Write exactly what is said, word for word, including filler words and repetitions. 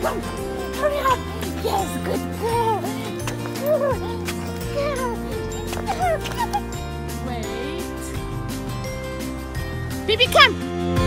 Come, hurry up. Yes, good girl. Good girl. Wait. Baby, come.